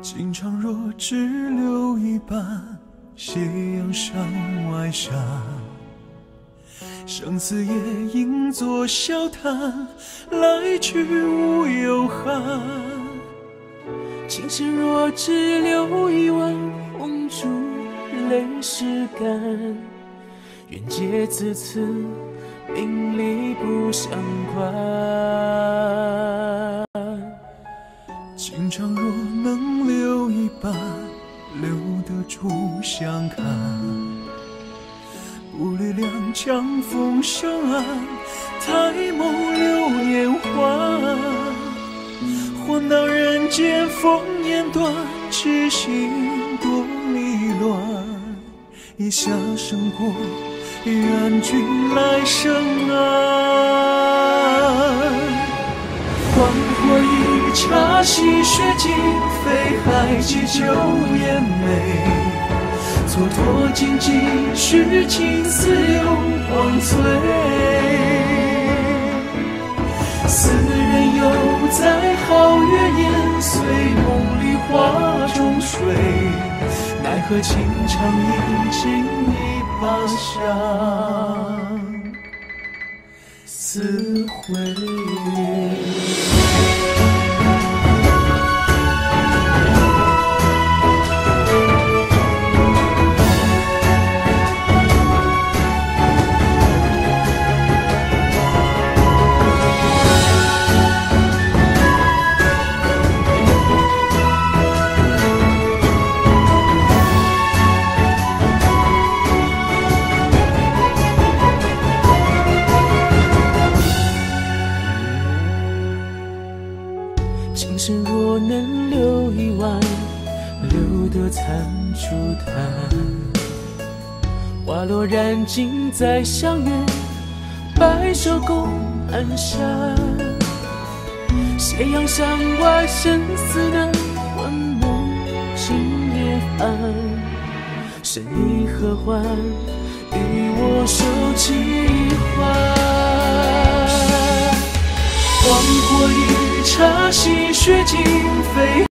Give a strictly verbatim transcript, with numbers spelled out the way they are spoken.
情长若只留一半，斜阳山外山，生死也应作笑谈，来去无忧憾。 情深若只留一弯，红烛泪湿干。愿借此次名利不相关。 情长若能留一半，留得住相看。不虑两江风上岸，抬眸流年华。换到人间烽烟断，痴心多迷乱。一下生过，愿君来生安。黄火一茶，细雪尽飞，还寄酒烟眉。蹉跎荆棘，虚情似流黄翠。斯人犹在皓月延岁，梦里花中睡。奈何情长应尽一把香似灰。 情深若能留一弯，留得残烛淡。花落燃尽再相约，白首共寒山。斜阳山外生死难，魂梦今夜返。生意何欢，与我手几欢。黄火一茶，细雪尽飞。